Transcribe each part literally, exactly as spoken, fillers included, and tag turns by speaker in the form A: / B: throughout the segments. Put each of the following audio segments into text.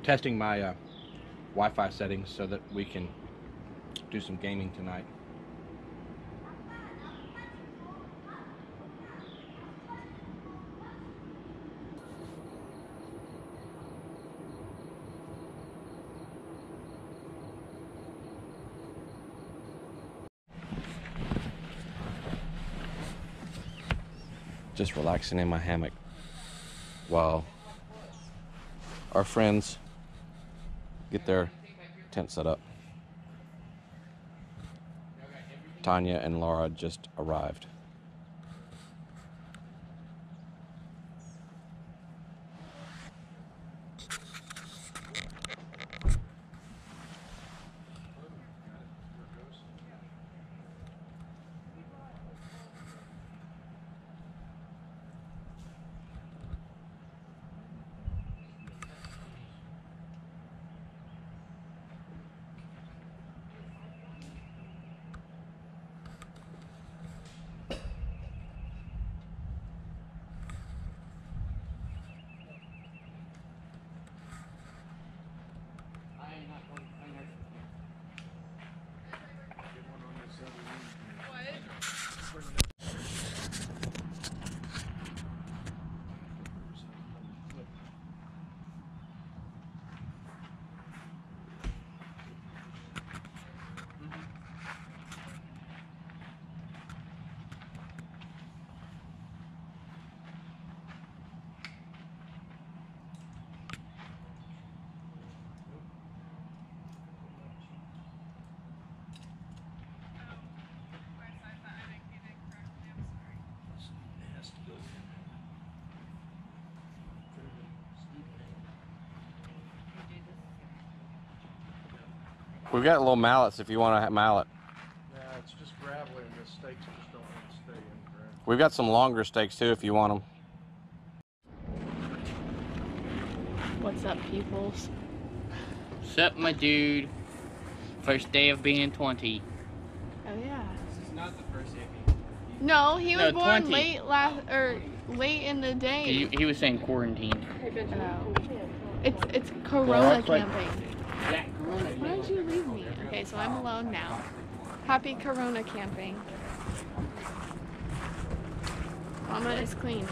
A: testing my uh, Wi-Fi settings so that we can do some gaming tonight. Just relaxing in my hammock while our friends get their tent set up. Tanya and Laura just arrived. We've got little mallets if you want a mallet.
B: Yeah, it's just gravelly and the stakes just don't want to stay in gravel.
A: We've got some longer stakes too if you want them.
C: What's up, peoples?
D: What's up, my dude? First day of being twenty.
C: Oh yeah.
E: This is not the first day of being twenty.
C: No, he was
D: No,
C: born
D: twenty.
C: late last or late in the day.
D: He, he was saying quarantine.
C: Oh. It's it's Corona
D: Well, that's like-
C: camping.
D: Yeah, Corona.
C: Why don't you leave me? Okay, so I'm alone now. Happy Corona camping. Mama is cleaning.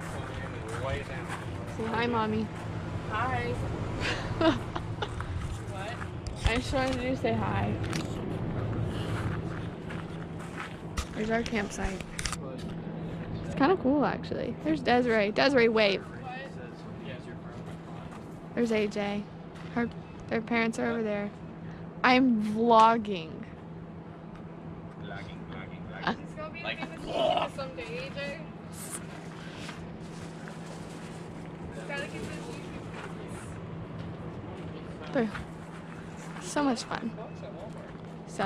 C: Say hi, mommy.
F: Hi.
C: What? I just wanted you to say hi. There's our campsite. It's kind of cool, actually. There's Desiree. Desiree, wave. There's A J. Her, their parents are over there. I'm vlogging.
A: Vlogging, vlogging,
C: Uh,
F: It's gonna be
A: Like-
F: the famous Chica someday, A J. Gotta get this.
C: They're so much fun. So,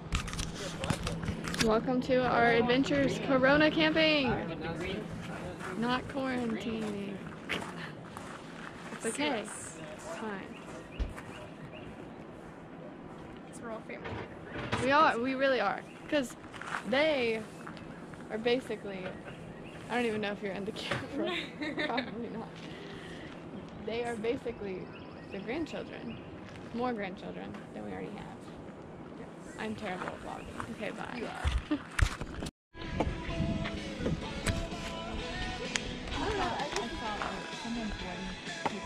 C: welcome to our adventures, Corona camping. Not quarantining. It's okay. It's fine.
F: We're all family.
C: We are. We really are. Because they are basically. I don't even know if you're in the camera. Probably not. They are basically the grandchildren. More grandchildren than we already have. I'm terrible at vlogging. Okay, bye.
F: You are.
C: I don't know. I just saw someone join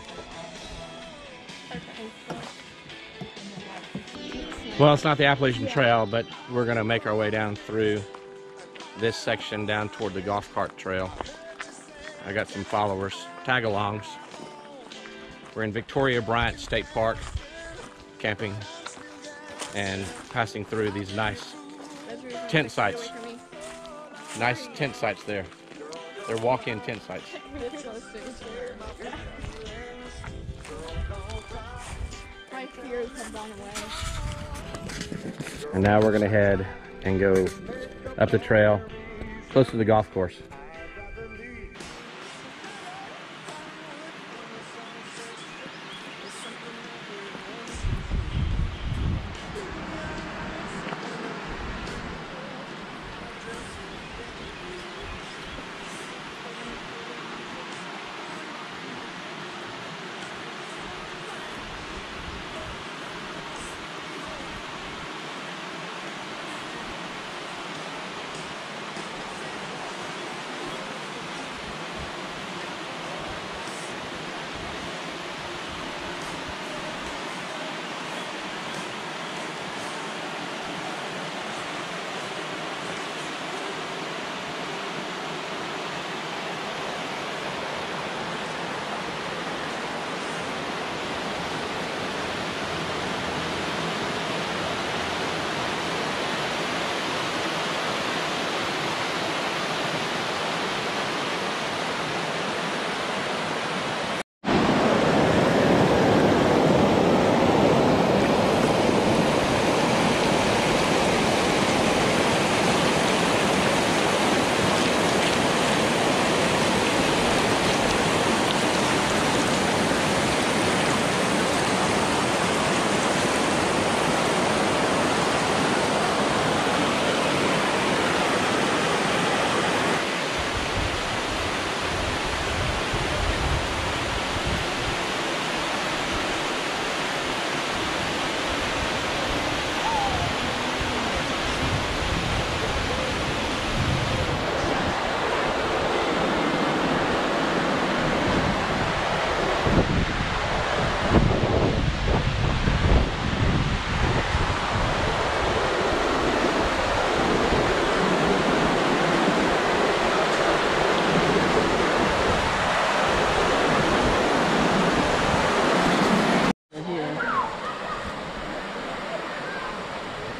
C: people on.
A: Well, it's not the Appalachian Trail, but we're going to make our way down through this section down toward the golf cart trail. I got some followers, tag-alongs. We're in Victoria Bryant State Park, camping and passing through these nice tent sites. Nice tent sites there. They're walk-in tent sites.
C: My fears have gone away.
A: And now we're going to head and go up the trail close to the golf course.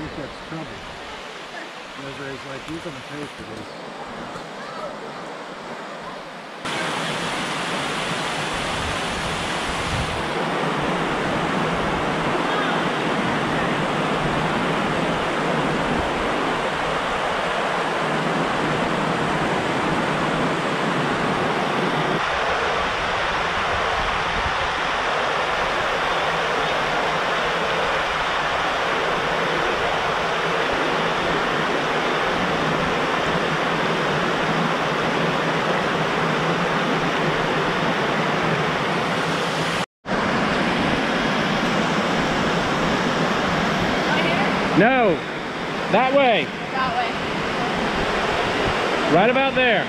B: think that's trouble. Desiree's like, you're gonna pay for this.
A: No, that way,
C: That way.
A: right about there.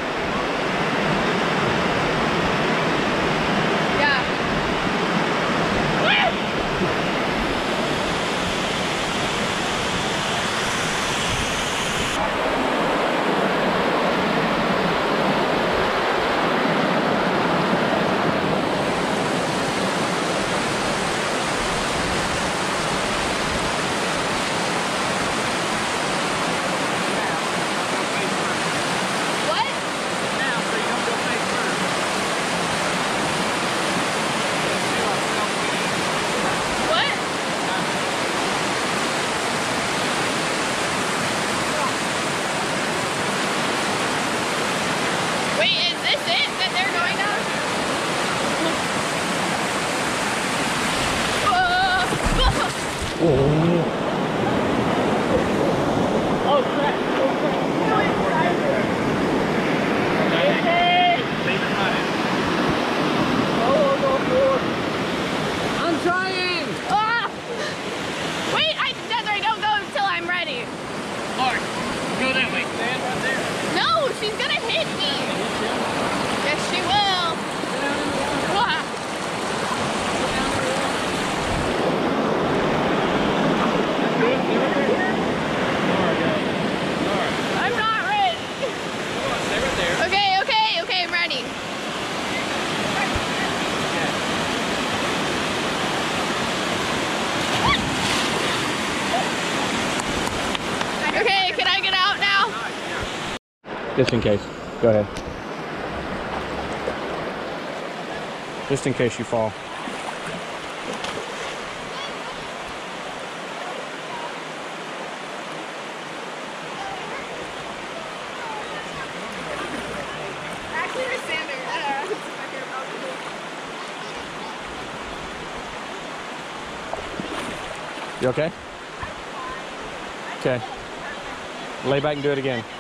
C: Yeah. What?
E: Now, so you don't go face first.
C: What? Wait, is this it that they're going down?
D: Oh crap! Oh crap!
E: Leave it running.
D: I'm trying!
C: Ah! Wait, I Desiree, don't go until I'm ready.
D: Mark, go that way. Stand right there.
C: No, she's gonna hit me. Yes, she will. Ah. I'm not ready.
E: Come on, stay right there.
C: Okay, okay, okay, I'm ready. Okay, can I get out now?
A: Just in case. Go ahead. Just in case you fall.
F: Actually, we're standing. I don't know.
A: You okay? Okay. Lay back and do it again.